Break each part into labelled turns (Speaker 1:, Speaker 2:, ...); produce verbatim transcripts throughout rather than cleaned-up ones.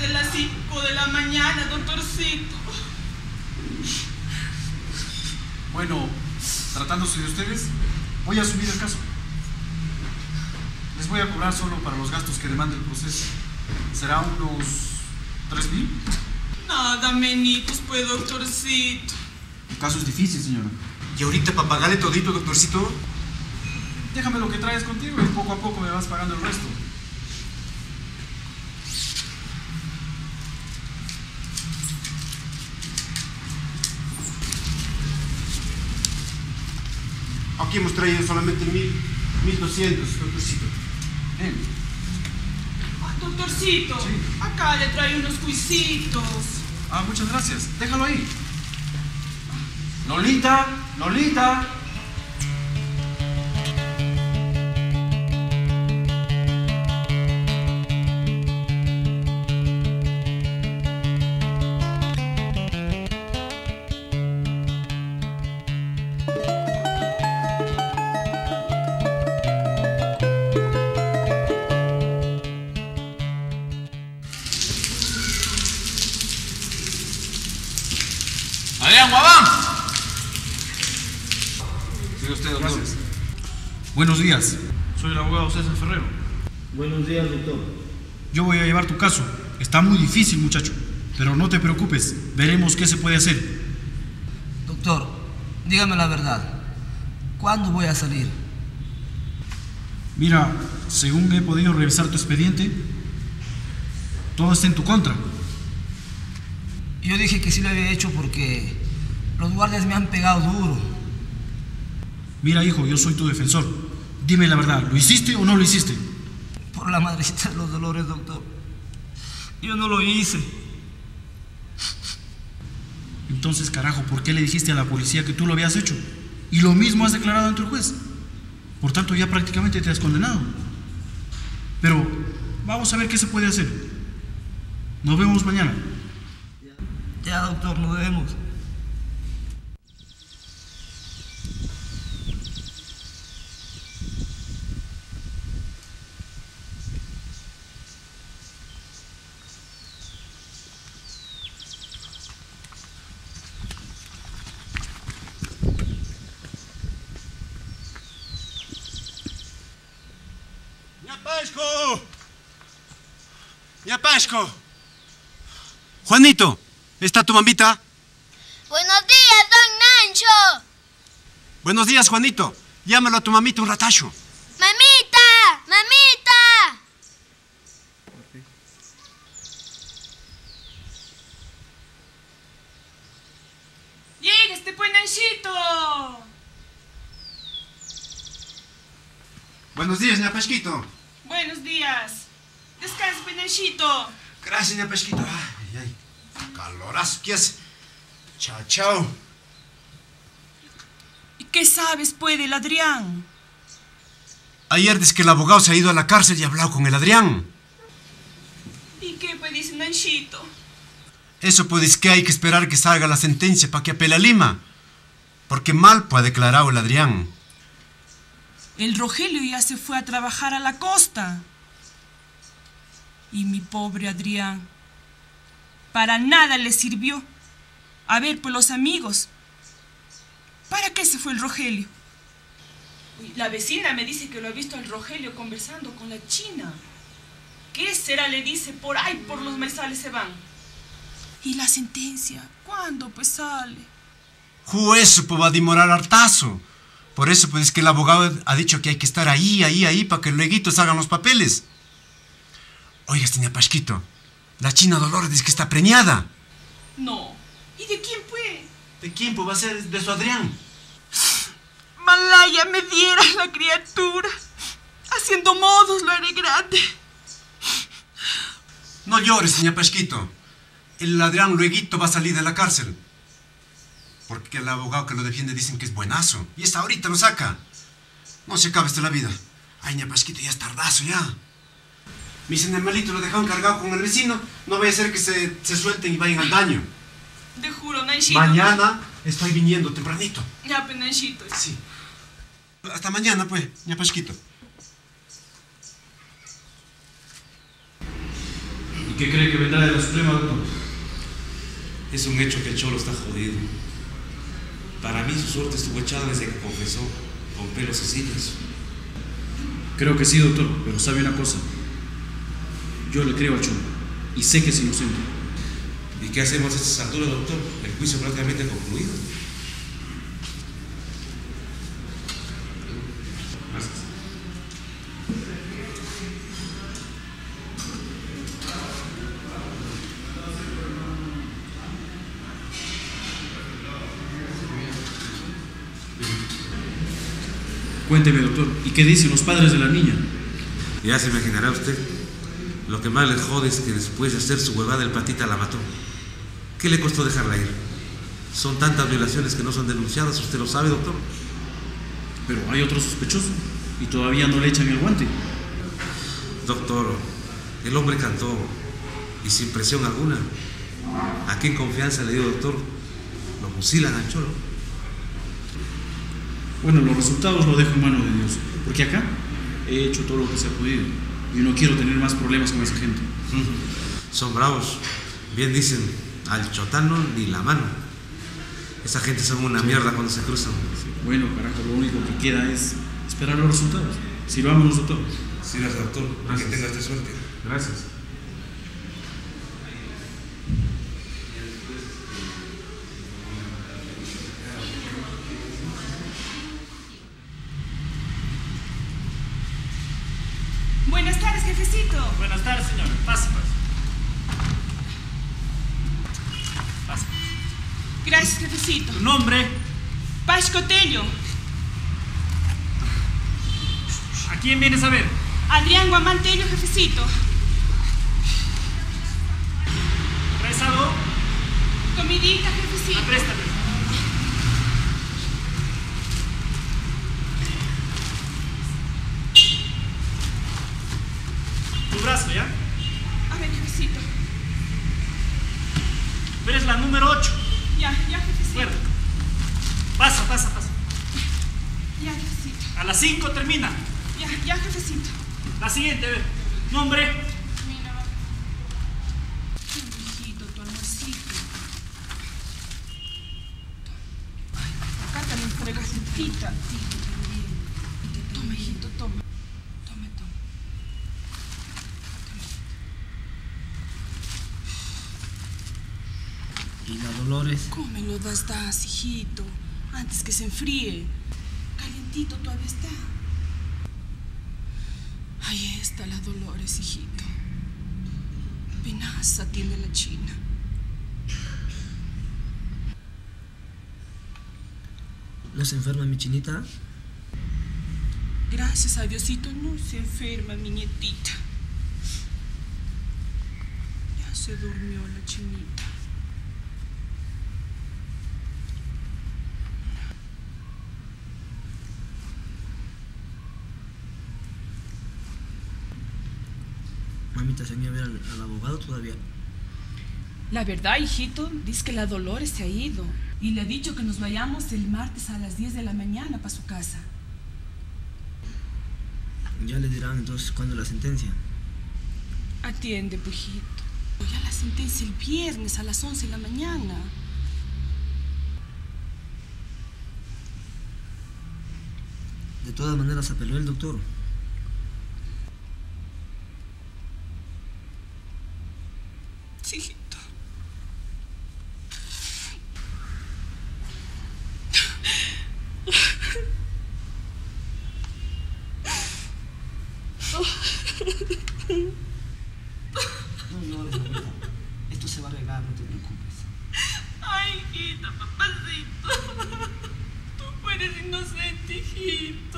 Speaker 1: desde las cinco de la mañana, doctorcito.
Speaker 2: Bueno, tratándose de ustedes, voy a asumir el caso. Les voy a cobrar solo para los gastos que demanda el proceso. Será unos tres mil.
Speaker 1: Nada, menitos, pues, doctorcito.
Speaker 2: El caso es difícil, señora.
Speaker 3: ¿Y ahorita para pagarle todito, doctorcito?
Speaker 2: Déjame lo que traes contigo y poco a poco me vas pagando el resto.
Speaker 3: Aquí hemos traído solamente mil, mil doscientos, doctorcito.
Speaker 2: Bien.
Speaker 1: Ah, doctorcito,
Speaker 2: Sí.
Speaker 1: acá le trae unos cuisitos.
Speaker 2: Ah, muchas gracias. Déjalo ahí. Lolita, Lolita.
Speaker 4: ¡Adrián Guabán!
Speaker 2: Sigue usted, doctor. Gracias. Buenos días. Soy el abogado César Ferrero.
Speaker 5: Buenos días, doctor.
Speaker 2: Yo voy a llevar tu caso. Está muy difícil, muchacho. Pero no te preocupes. Veremos qué se puede hacer.
Speaker 6: Doctor, dígame la verdad. ¿Cuándo voy a salir?
Speaker 2: Mira, según he podido revisar tu expediente, todo está en tu contra.
Speaker 6: Yo dije que sí lo había hecho porque los guardias me han pegado duro.
Speaker 2: Mira, hijo, yo soy tu defensor. Dime la verdad, ¿lo hiciste o no lo hiciste?
Speaker 6: Por la madrecita de los dolores, doctor. Yo no lo hice.
Speaker 2: Entonces, carajo, ¿por qué le dijiste a la policía que tú lo habías hecho? Y lo mismo has declarado ante el juez. Por tanto, ya prácticamente te has condenado. Pero vamos a ver qué se puede hacer. Nos vemos mañana.
Speaker 6: Ya, doctor, nos vemos.
Speaker 3: ¡Ñapasco! ¡Ñapasco! Juanito, ¿está tu mamita?
Speaker 7: Buenos días, don Nancho.
Speaker 3: Buenos días, Juanito. Llámalo a tu mamita un ratacho.
Speaker 7: Mamita, mamita.
Speaker 1: Llega este pues, Nanchito.
Speaker 3: Buenos días, Ñapasquito.
Speaker 1: Buenos días. Descansa, pues, Nanchito.
Speaker 3: Gracias, Ñapasquito. Ay, ay. Calorazo que hace. Chao, chao.
Speaker 1: ¿Y qué sabes, pues, del Adrián?
Speaker 3: Ayer dice que el abogado se ha ido a la cárcel y ha hablado con el Adrián.
Speaker 1: ¿Y qué, pues, dice Nanchito?
Speaker 3: Eso pues que hay que esperar que salga la sentencia para que apele a Lima. Porque mal pues ha declarado el Adrián.
Speaker 1: El Rogelio ya se fue a trabajar a la costa. Y mi pobre Adrián, para nada le sirvió. A ver, pues los amigos. ¿Para qué se fue el Rogelio? Uy, la vecina me dice que lo ha visto al Rogelio conversando con la china. ¿Qué será? Le dice, por ahí, por los maizales se van. ¿Y la sentencia? ¿Cuándo pues sale?
Speaker 3: Ju, eso pues va a demorar hartazo. Por eso pues es que el abogado ha dicho que hay que estar ahí, ahí, ahí, para que luego hagan los papeles. Oiga, señor Pasquito, la china Dolores dice que está preñada.
Speaker 1: No. ¿Y de quién fue?
Speaker 3: ¿De quién pues va a ser? De su Adrián.
Speaker 1: Malaya me diera la criatura. Haciendo modos lo haré grande.
Speaker 3: No llores, señor Pasquito. El Adrián lueguito va a salir de la cárcel. Porque el abogado que lo defiende dicen que es buenazo. Y esta ahorita lo saca. No se acaba esto la vida. Ay, ña Pasquito, ya es tardazo ya. Mis animalitos lo dejaron cargado con el vecino. No vaya a ser que se, se suelten y vayan al daño.
Speaker 1: Te juro, Nanchito.
Speaker 3: Mañana estoy viniendo tempranito.
Speaker 1: Ya, pues, Nanchito.
Speaker 3: Sí. Hasta mañana, pues, ña Pasquito.
Speaker 2: ¿Y qué cree que vendrá de la Suprema, doctor?
Speaker 8: Es un hecho que el Cholo está jodido. Para mí su suerte estuvo echada desde que confesó, con pelos y sillas.
Speaker 2: Creo que sí, doctor, pero sabe una cosa. Yo le creo al Cholo y sé que es inocente.
Speaker 8: ¿Y qué hacemos a estas alturas, doctor? El juicio prácticamente concluido. Gracias.
Speaker 2: Cuénteme, doctor, ¿y qué dicen los padres de la niña?
Speaker 8: Ya se imaginará usted. Lo que más le jode es que después de hacer su huevada el patita la mató. ¿Qué le costó dejarla ir? Son tantas violaciones que no son denunciadas, usted lo sabe, doctor.
Speaker 2: Pero hay otro sospechoso y todavía no le echan el guante.
Speaker 8: Doctor, el hombre cantó y sin presión alguna. ¿A qué confianza le dio, doctor? Lo fusilan al Cholo.
Speaker 2: Bueno, los resultados los dejo en manos de Dios, porque acá he hecho todo lo que se ha podido y no quiero tener más problemas con esa gente.
Speaker 8: Son bravos. Bien dicen, al chotano ni la mano. Esa gente son una mierda cuando se cruzan.
Speaker 2: Bueno, carajo, lo único que queda es esperar los resultados. Sirvámonos, doctor.
Speaker 8: Sí, gracias, doctor.
Speaker 2: Gracias.
Speaker 8: Que tenga usted suerte.
Speaker 2: Gracias.
Speaker 1: Buenas tardes, jefecito.
Speaker 9: Buenas tardes, señor. Pase, pase. Pase.
Speaker 1: Gracias, jefecito.
Speaker 9: ¿Tu nombre?
Speaker 1: Pasco Tello.
Speaker 9: ¿A quién vienes a ver?
Speaker 1: Adrián Guamán Tello, jefecito.
Speaker 9: ¿Traes algo?
Speaker 1: Comidita, jefecito.
Speaker 9: Ah, préstame. Tu brazo, ¿ya?
Speaker 1: A ver, jefecito.
Speaker 9: Tú eres la número ocho.
Speaker 1: Ya, ya, jefecito.
Speaker 9: Fuera. Pasa, pasa, pasa.
Speaker 1: Ya, jefecito.
Speaker 9: A las cinco termina.
Speaker 1: Ya, ya, jefecito.
Speaker 9: La siguiente, a ver. Nombre.
Speaker 1: Toma, hijito, tu almuercito. Acá también fregas un tita. Toma, hijito, toma. Toma, toma.
Speaker 6: ¿Y la Dolores?
Speaker 1: ¿Cómo me lo das, das, hijito? Antes que se enfríe. Calientito todavía está. Ahí está la Dolores, hijito. Penaza atiende la China.
Speaker 6: ¿No se enferma mi chinita?
Speaker 1: Gracias a Diosito no se enferma mi nietita. Ya se durmió la chinita.
Speaker 6: Mamita, ¿se venía a ver al, al abogado todavía?
Speaker 1: La verdad, hijito, dice que la Dolores se ha ido. Y le ha dicho que nos vayamos el martes a las diez de la mañana para su casa.
Speaker 6: Ya le dirán entonces cuándo la sentencia.
Speaker 1: Atiende, pujito. Ya la sentencia el viernes a las once de la mañana.
Speaker 6: De todas maneras apeló el doctor.
Speaker 1: Sí, hijito.
Speaker 6: No llores, mamita. Esto se va a arreglar, no te preocupes.
Speaker 1: Ay, hijito, papacito. Tú eres inocente, hijito.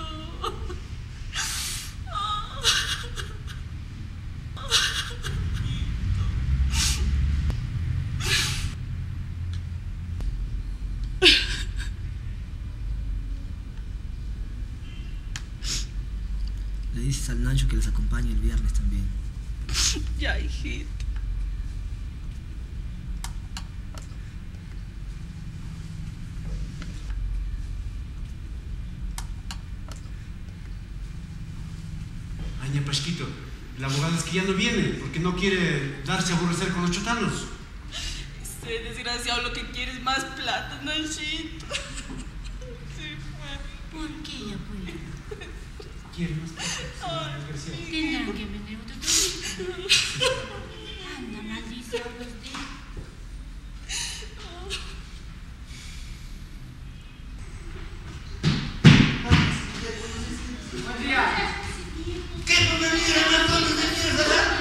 Speaker 6: Le dices al Nacho que les acompañe el viernes también.
Speaker 1: Ya, hijito.
Speaker 3: Aña Pasquito, el abogado es que ya no viene, porque no quiere darse a aborrecer con los chotanos.
Speaker 1: Ese desgraciado lo que quiere es más plata, Nachito. Sí, fue.
Speaker 10: ¿Por qué, abuela?
Speaker 3: Quiere más plata.
Speaker 10: Tendrán que vender otro turista. Anda, maldición, usted.
Speaker 6: Buen día.
Speaker 11: ¿Qué porquería, ratones de mierda?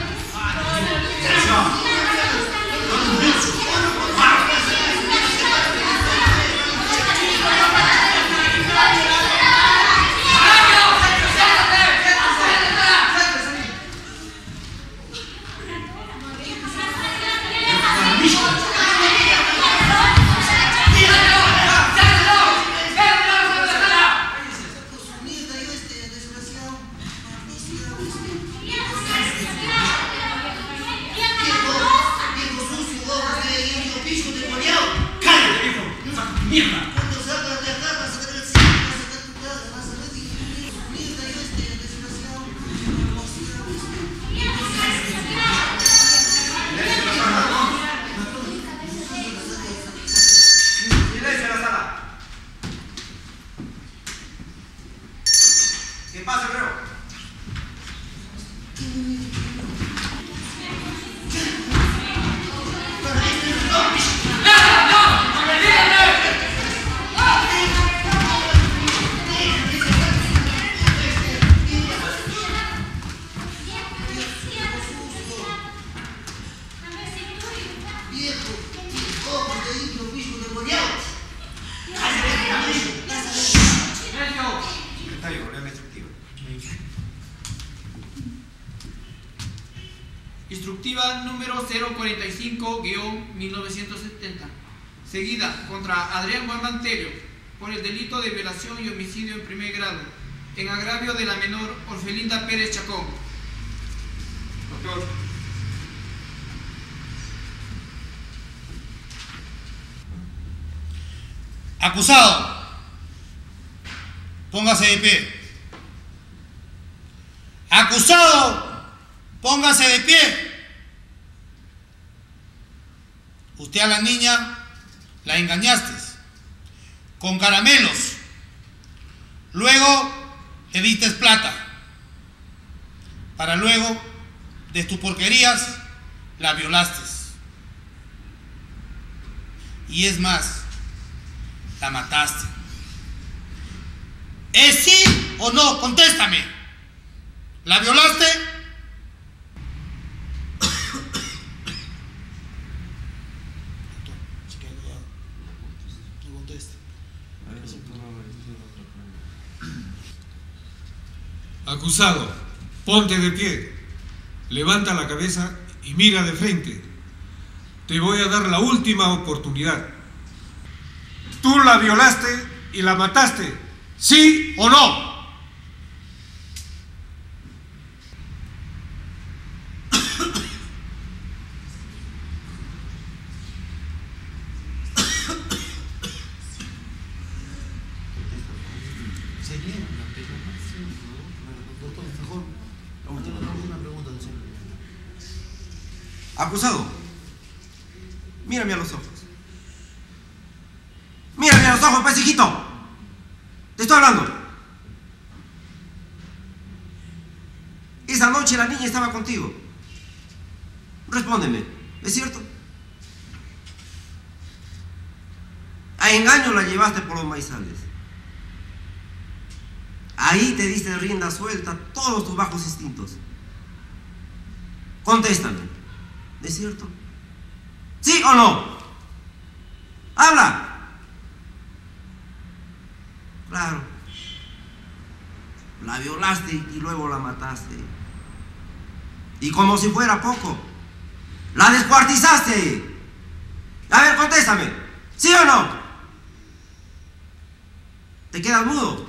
Speaker 12: Instructiva número cero cuarenta y cinco guión mil novecientos setenta, seguida contra Adrián Guamantelio por el delito de violación y homicidio en primer grado, en agravio de la menor Orfelinda Pérez Chacón. Doctor.
Speaker 11: Acusado, póngase de pie. Acusado, póngase de pie. Usted a la niña la engañaste con caramelos. Luego le diste plata. Para luego, de tus porquerías, la violaste. Y es más, la mataste. ¿Es sí o no? Contéstame. ¿La violaste?
Speaker 13: Acusado, ponte de pie, levanta la cabeza y mira de frente. Te voy a dar la última oportunidad. ¿Tú la violaste y la mataste? ¿Sí o no?
Speaker 14: Acusado, mírame a los ojos. Mírame a los ojos, pues, hijito. Te estoy hablando. Esa noche la niña estaba contigo. Respóndeme, ¿es cierto? A engaño la llevaste por los maizales. Ahí te diste rienda suelta a todos tus bajos instintos. Contéstame. ¿Es cierto? ¿Sí o no? ¡Habla! Claro. La violaste y luego la mataste. Y como si fuera poco, la descuartizaste. A ver, contéstame. ¿Sí o no? ¿Te quedas mudo?